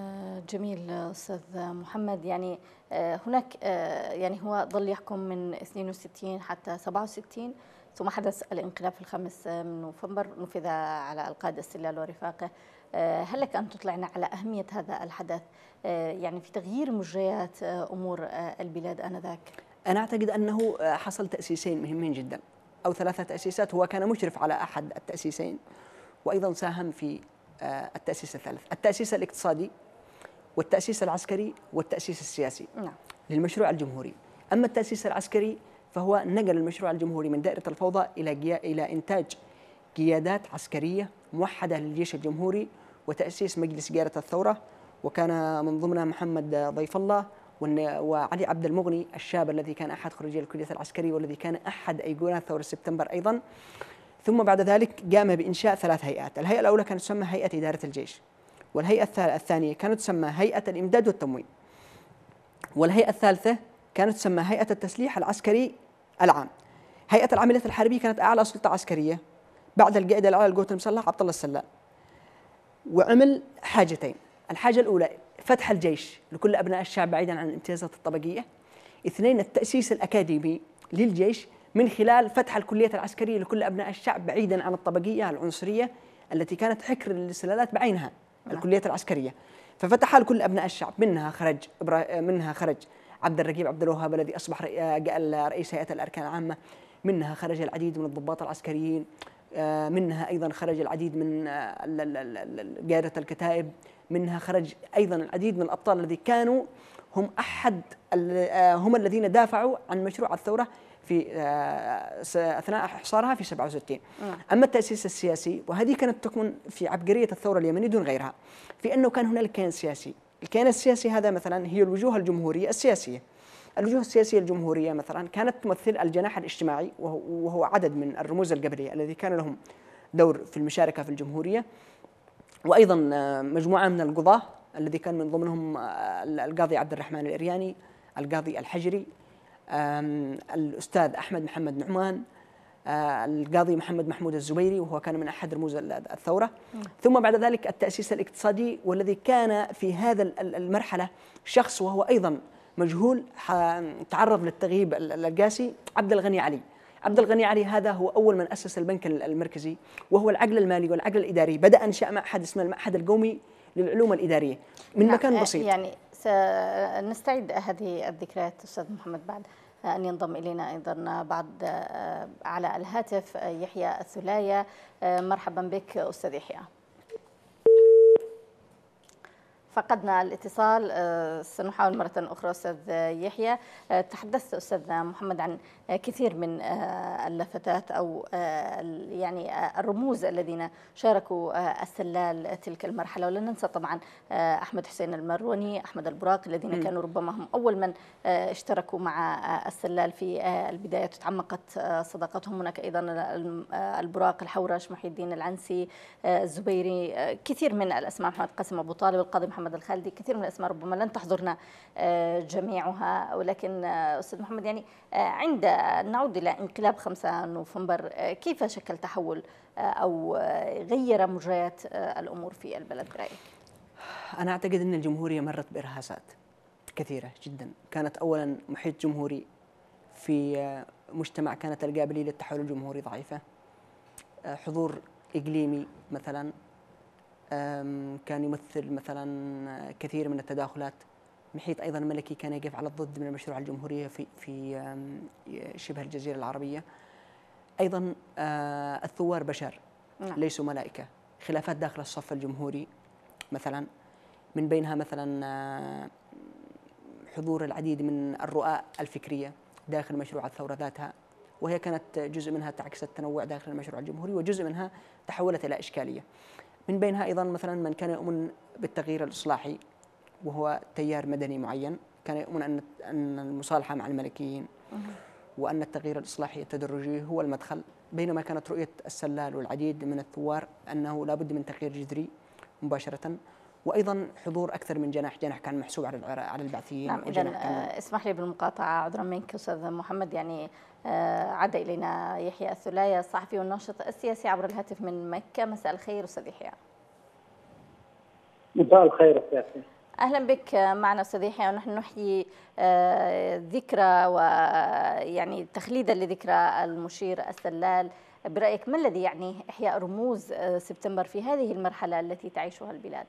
جميل أستاذ محمد. يعني هناك يعني هو ظل يحكم من اثنين وستين حتى سبعة وستين، ثم حدث الانقلاب في الخامس من نوفمبر، نفذ على القائد السلال ورفاقه. هل لك أن تطلعنا على أهمية هذا الحدث يعني في تغيير مجريات أمور البلاد آنذاك؟ أنا أعتقد أنه حصل تأسيسين مهمين جدا أو ثلاثة تأسيسات. هو كان مشرف على أحد التأسيسين وأيضا ساهم في التأسيس الثالث: التأسيس الاقتصادي والتأسيس العسكري والتأسيس السياسي نعم. للمشروع الجمهوري. أما التأسيس العسكري فهو نقل المشروع الجمهوري من دائرة الفوضى إلى إلى إنتاج قيادات عسكرية موحدة للجيش الجمهوري وتأسيس مجلس قيادة الثورة، وكان من ضمنها محمد ضيف الله وعلي عبد المغني الشاب الذي كان أحد خريجي الكلية العسكرية والذي كان أحد أيقونات ثورة سبتمبر أيضا. ثم بعد ذلك قام بإنشاء ثلاث هيئات: الهيئة الأولى كانت تسمى هيئة إدارة الجيش، والهيئة الثانية كانت تسمى هيئة الإمداد والتموين، والهيئة الثالثة كانت تسمى هيئة التسليح العسكري العام. هيئة العمليات الحربية كانت أعلى سلطة عسكرية بعد القائد الأعلى للقوات المسلحة عبد الله السلال، وعمل حاجتين: الحاجة الأولى فتح الجيش لكل أبناء الشعب بعيدا عن الامتيازات الطبقية. اثنين، التأسيس الأكاديمي للجيش من خلال فتح الكلية العسكرية لكل أبناء الشعب بعيدا عن الطبقية العنصرية التي كانت حكر للسلالات بعينها، الكلية العسكرية، ففتحها لكل أبناء الشعب. منها خرج منها خرج عبد الرقيب عبد الوهاب الذي أصبح رئيس هيئة الأركان العامة، منها خرج العديد من الضباط العسكريين، منها أيضا خرج العديد من قادة الكتائب، منها خرج أيضا العديد من الأبطال الذي كانوا هم أحد هم الذين دافعوا عن مشروع الثورة في أثناء حصارها في سبعة وستين. أما التأسيس السياسي وهذه كانت تكمن في عبقرية الثورة اليمنية دون غيرها، في أنه كان هنالك كيان سياسي. الكيان السياسي هذا مثلا هي الوجوه الجمهورية السياسية. الوجوه السياسية الجمهورية مثلا كانت تمثل الجناح الاجتماعي وهو عدد من الرموز القبلية الذي كان لهم دور في المشاركة في الجمهورية، وأيضا مجموعة من القضاة الذي كان من ضمنهم القاضي عبد الرحمن الإرياني، القاضي الحجري، الأستاذ أحمد محمد نعمان، القاضي محمد محمود الزبيري وهو كان من أحد رموز الثورة. ثم بعد ذلك التأسيس الاقتصادي والذي كان في هذا المرحلة شخص وهو أيضا مجهول تعرض للتغييب القاسي، عبد الغني علي. عبد الغني علي هذا هو أول من أسس البنك المركزي وهو العقل المالي والعقل الإداري. بدأ إنشاء معهد اسمه المعهد القومي للعلوم الإدارية من نعم مكان بسيط. يعني سنستعيد هذه الذكريات أستاذ محمد بعد أن ينضم إلينا أيضا بعد على الهاتف يحيى الثلاية. مرحبا بك أستاذ يحيى. فقدنا الاتصال، سنحاول مرة أخرى أستاذ يحيى. تحدثت أستاذ محمد عن كثير من اللفتات أو يعني الرموز الذين شاركوا السلال تلك المرحلة، ولا ننسى طبعا أحمد حسين المروني، أحمد البراق، الذين كانوا ربما هم أول من اشتركوا مع السلال في البداية، تعمقت صداقتهم. هناك أيضا البراق، الحورش، محي الدين العنسي، الزبيري، كثير من الأسماء، محمد قاسم أبو طالب، القاضي محمد محمد الخالدي. كثير من الأسماء ربما لن تحضرنا جميعها، ولكن أستاذ محمد يعني عند نعود إلى انقلاب خمسة نوفمبر، كيف شكل تحول أو غير مجريات الأمور في البلد برأيك؟ أنا أعتقد أن الجمهورية مرت بإرهاصات كثيرة جدا. كانت أولا محيط جمهوري في مجتمع كانت القابلية للتحول الجمهوري ضعيفة، حضور إقليمي مثلا كان يمثل مثلا كثير من التداخلات، محيط أيضا ملكي كان يقف على الضد من المشروع الجمهورية في في شبه الجزيرة العربية. أيضا الثوار بشر ليسوا ملائكة، خلافات داخل الصف الجمهوري مثلا، من بينها مثلا حضور العديد من الرؤى الفكرية داخل مشروع الثورة ذاتها، وهي كانت جزء منها تعكس التنوع داخل المشروع الجمهوري، وجزء منها تحولت إلى إشكالية. من بينها أيضا مثلا من كان يؤمن بالتغيير الإصلاحي، وهو تيار مدني معين كان يؤمن أن أن المصالحة مع الملكيين وأن التغيير الإصلاحي التدرجي هو المدخل، بينما كانت رؤية السلال والعديد من الثوار أنه لا بد من تغيير جذري مباشرة. وأيضا حضور أكثر من جناح، جناح كان محسوب على على البعثيين. نعم، إذن اسمح لي بالمقاطعة عذرا منك أستاذ محمد. يعني عاد إلينا يحيى الثلاية الصحفي والناشط السياسي عبر الهاتف من مكة. مساء الخير أستاذ يحيى. مساء الخير سياسي. أهلا بك معنا أستاذ يحيى، ونحن نحيي ذكرى ويعني تخليدا لذكرى المشير السلال. برأيك ما الذي يعني إحياء رموز سبتمبر في هذه المرحلة التي تعيشها البلاد؟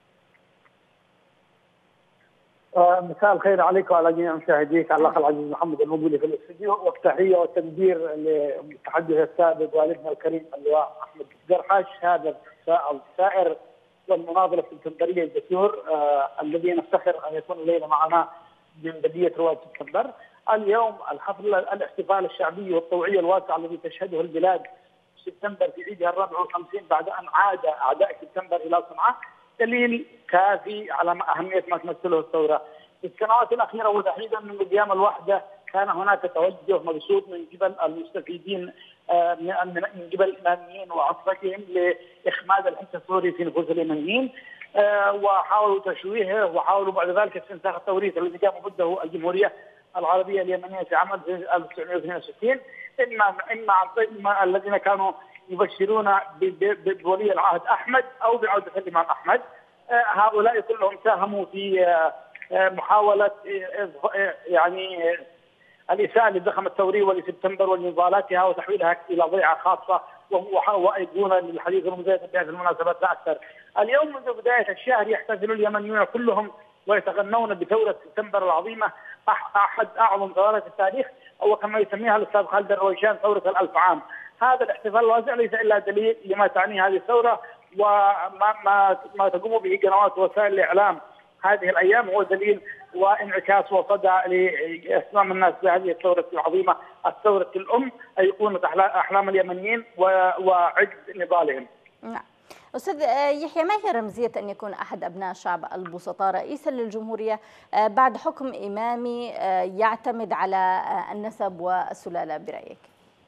مساء الخير عليك وعلى جميع مشاهديك، على الاخ العزيز محمد الموجود في الاستديو، والتحيه والتقدير للمتحدث السابق والدنا الكريم اللواء احمد قرحش، هذا السائر والمناضل السبتمبريه الجسور آه الذي نفتخر ان يكون الليله معنا من بلديه رواد سبتمبر. اليوم الحفل الاحتفال الشعبي والطوعيه الواسعه الذي تشهده البلاد سبتمبر في عيدها الرابع والخمسين بعد ان عاد اعداء سبتمبر الى صنعاء دليل كافي على أهمية ما تمثله الثورة. في السنوات الأخيرة وتحديدا من قيام الوحدة كان هناك توجه مبسوط من قبل المستفيدين من قبل الإماميين وعصبتهم لإخماد الحس الثوري في نفوس الإماميين، وحاولوا تشويهه وحاولوا بعد ذلك استنساخ التوريث الذي قام ضده الجمهورية العربية اليمنية في عام ألف وتسعمائة واثنين وستين. إما إما إما الذين كانوا يبشرون بولي العهد أحمد أو بعودة الإمام أحمد. هؤلاء كلهم ساهموا في محاولة يعني الإساءة للزخم الثوري ولسبتمبر ولنضالاتها وتحويلها إلى ضيعة خاصة وأيقونة للحديث المزيد بهذه المناسبات لا أكثر. اليوم منذ بداية الشهر يحتفل اليمنيون كلهم ويتغنون بثورة سبتمبر العظيمة، أحد أعظم ثورات التاريخ، أو كما يسميها الأستاذ خالد الرويشان ثورة الألف عام. هذا الاحتفال الواسع ليس إلا دليل لما تعنيه هذه الثورة وما ما ما تقوم به قنوات وسائل الإعلام هذه الأيام، هو دليل وانعكاس وصدى لإسلام الناس بهذه الثورة العظيمة، الثورة الأم، أيقونة أحلام اليمنيين وعز نضالهم. نعم. أستاذ يحيى، ما هي رمزية أن يكون أحد أبناء الشعب البسطاء رئيسا للجمهورية بعد حكم إمامي يعتمد على النسب والسلالة برأيك؟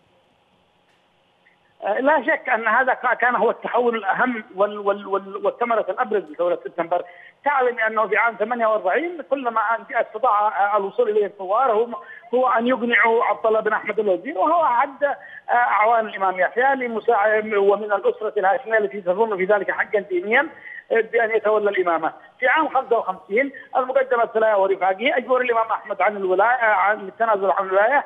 لا شك أن هذا كان هو التحول الأهم والثمرة الأبرز لثورة سبتمبر. تعلم أنه في عام ثمانية وأربعين كلما استطاع الوصول إليه الثوار هو هو أن يقنعوا عبد الله بن أحمد الوزير، وهو عد أعوان الإمام يحيى لمساعد ومن الأسرة الهاشمية التي تظن في ذلك حقا دينيا بأن يتولى الإمامة. في عام خمسة وخمسين المقدمة الثلاثة ورفاقه أجبر الإمام أحمد عن الولاية عن التنازل عن الولاية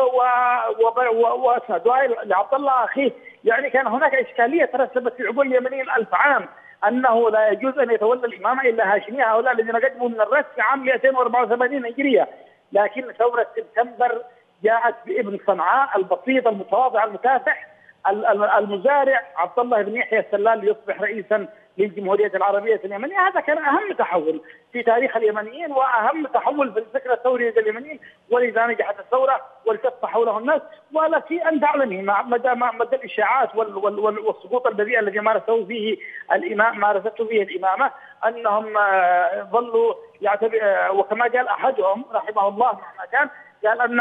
وأسندها لعبد الله أخيه. يعني كان هناك إشكالية ترسبت في عقول اليمنيين الألف عام أنه لا يجوز أن يتولى الإمامة إلا هاشمية، هؤلاء الذين قدموا من الرث في عام مئتين وأربعة وثمانين هجرية. لكن ثورة سبتمبر جاءت بابن صنعاء البسيط المتواضع المكافح المزارع عبد الله بن يحيى السلال ليصبح رئيسا للجمهورية العربية اليمنية. هذا كان أهم تحول في تاريخ اليمنيين وأهم تحول في الفكرة الثورية لليمنيين، ولذا نجحت الثورة والتف حوله الناس. ولك أن تعلمي مدى مدى الإشاعات والسقوط البذيء الذي مارسه فيه الإمام مارسته فيه الإمامة، أنهم ظلوا يعتبر، وكما قال أحدهم رحمه الله مهما كان، قال ان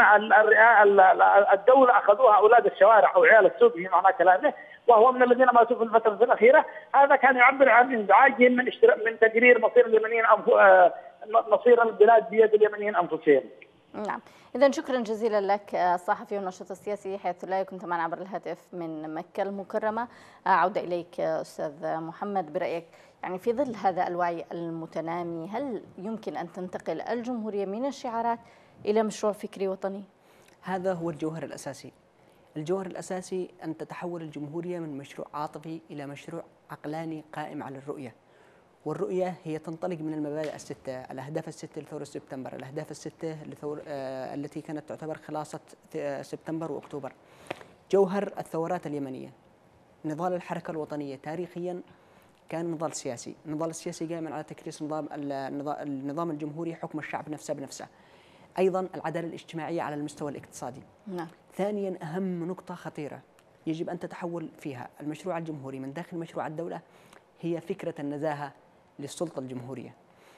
الدوله اخذوها اولاد الشوارع او عيال السوق في معنى كلامه، وهو من الذين ماتوا في الفتره الاخيره. هذا كان يعبر عن انزعاجهم من من تقرير مصير اليمنيين مصير البلاد بيد اليمنيين انفسهم. نعم، إذا شكرا جزيلا لك الصحفي والناشط السياسي حياة الله، كنت معنا عبر الهاتف من مكة المكرمة. أعود إليك أستاذ محمد، برأيك يعني في ظل هذا الوعي المتنامي هل يمكن أن تنتقل الجمهورية من الشعارات إلى مشروع فكري وطني؟ هذا هو الجوهر الأساسي. الجوهر الأساسي أن تتحول الجمهورية من مشروع عاطفي إلى مشروع عقلاني قائم على الرؤية، والرؤية هي تنطلق من المبادئ الستة، الأهداف الستة لثورة سبتمبر، الأهداف الستة لثور آه التي كانت تعتبر خلاصة سبتمبر وأكتوبر. جوهر الثورات اليمنية نضال الحركة الوطنية تاريخيا كان نضال سياسي، النضال السياسي قائم على تكريس نظام النظام الجمهوري، حكم الشعب نفسه بنفسه. أيضا العدالة الاجتماعية على المستوى الاقتصادي. نعم. ثانيا أهم نقطة خطيرة يجب أن تتحول فيها المشروع الجمهوري من داخل مشروع الدولة هي فكرة النزاهة للسلطة الجمهورية.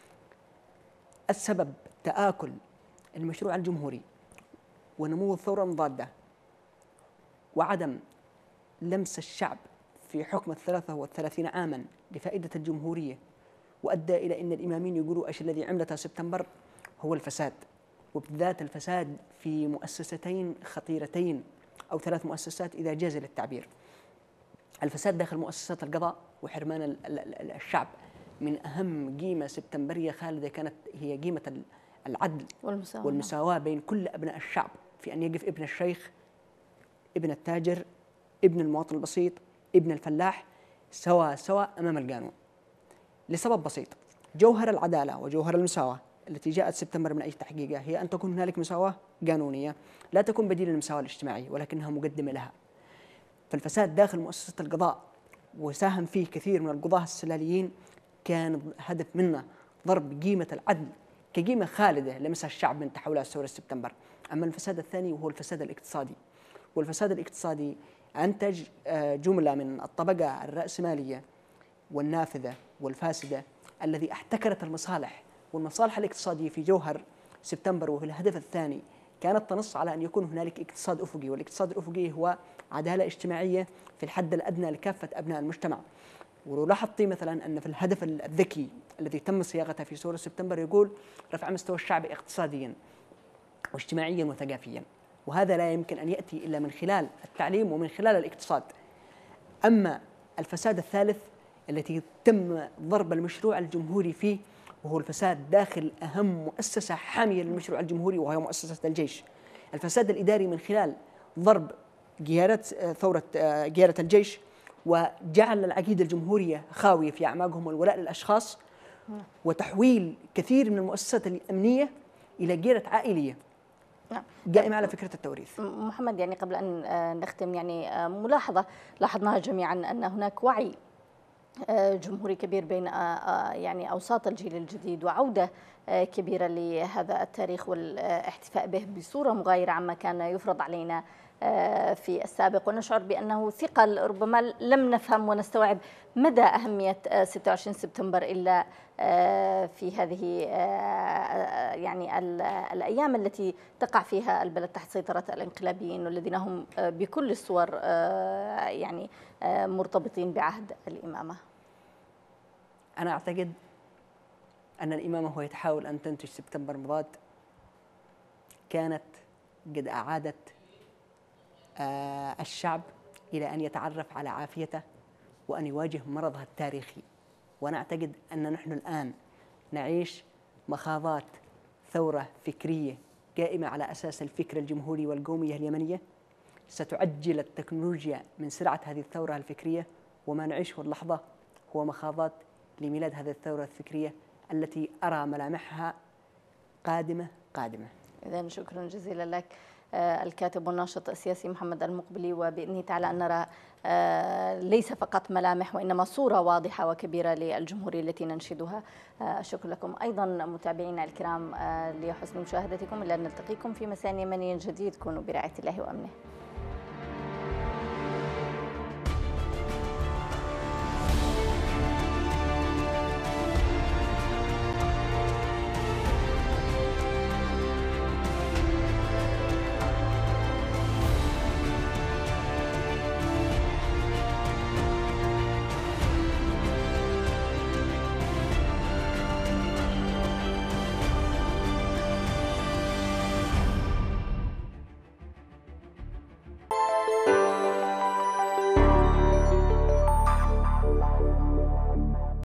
السبب تآكل المشروع الجمهوري ونمو الثورة المضادة وعدم لمس الشعب في حكم الثلاثة والثلاثين عاما لفائدة الجمهورية، وأدى إلى أن الإمامين يقولوا إيش الذي عملته سبتمبر هو الفساد، وبالذات الفساد في مؤسستين خطيرتين أو ثلاث مؤسسات إذا جاز للتعبير. الفساد داخل مؤسسات القضاء وحرمان الشعب من أهم قيمة سبتمبرية خالدة كانت هي قيمة العدل والمساواة, والمساواة بين كل أبناء الشعب، في أن يقف ابن الشيخ، ابن التاجر، ابن المواطن البسيط، ابن الفلاح سوا سوا أمام القانون. لسبب بسيط، جوهر العدالة وجوهر المساواة التي جاءت سبتمبر من أي تحقيقها هي أن تكون هنالك مساواة قانونية لا تكون بديل للمساواة الاجتماعية ولكنها مقدمة لها. فالفساد داخل مؤسسة القضاء وساهم فيه كثير من القضاة السلاليين كان هدف منه ضرب قيمة العدل كقيمة خالدة لمسها الشعب من تحولات ثورة سبتمبر. أما الفساد الثاني وهو الفساد الاقتصادي، والفساد الاقتصادي أنتج جملة من الطبقة الرأسمالية والنافذة والفاسدة الذي احتكرت المصالح، والمصالح الاقتصادية في جوهر سبتمبر وفي الهدف الثاني كانت تنص على أن يكون هنالك اقتصاد أفقي، والاقتصاد الأفقي هو عدالة اجتماعية في الحد الأدنى لكافة أبناء المجتمع. ولو لاحظتي مثلا أن في الهدف الذكي الذي تم صياغته في ثورة سبتمبر يقول رفع مستوى الشعب اقتصاديا واجتماعيا وثقافيا، وهذا لا يمكن أن يأتي إلا من خلال التعليم ومن خلال الاقتصاد. أما الفساد الثالث التي تم ضرب المشروع الجمهوري فيه وهو الفساد داخل أهم مؤسسة حامية للمشروع الجمهوري وهي مؤسسة الجيش. الفساد الإداري من خلال ضرب قيادة ثورة قيادة الجيش وجعل العقيدة الجمهورية خاوية في أعماقهم والولاء للأشخاص، وتحويل كثير من المؤسسات الأمنية إلى قيادة عائلية قائمة على فكرة التوريث. محمد، يعني قبل أن نختم يعني ملاحظة لاحظناها جميعا أن هناك وعي جمهوري كبير بين يعني أوساط الجيل الجديد وعودة كبيرة لهذا التاريخ والاحتفاء به بصورة مغايرة عما كان يفرض علينا في السابق، ونشعر بأنه ثقل ربما لم نفهم ونستوعب مدى أهمية ستة وعشرين سبتمبر إلا في هذه يعني الأيام التي تقع فيها البلد تحت سيطرة الانقلابيين والذين هم بكل الصور يعني مرتبطين بعهد الإمامة. أنا أعتقد أن الإمامة هو تحاول أن تنتج سبتمبر مضاد كانت قد أعادت الشعب إلى أن يتعرف على عافيته وأن يواجه مرضها التاريخي. وأنا أعتقد أن نحن الآن نعيش مخاضات ثورة فكرية قائمة على أساس الفكر الجمهوري والقومية اليمنية ستعجل التكنولوجيا من سرعة هذه الثورة الفكرية، وما نعيشه اللحظة هو مخاضات لميلاد هذه الثورة الفكرية التي أرى ملامحها قادمة قادمة. إذن شكرا جزيلا لك الكاتب والناشط السياسي محمد المقبلي، وبإذن تعالى أن نرى ليس فقط ملامح وإنما صورة واضحة وكبيرة للجمهورية التي ننشدها. شكرا لكم أيضا متابعينا الكرام لحسن مشاهدتكم، إلى أن نلتقيكم في مساء يمني جديد. كونوا برعاية الله وأمنه.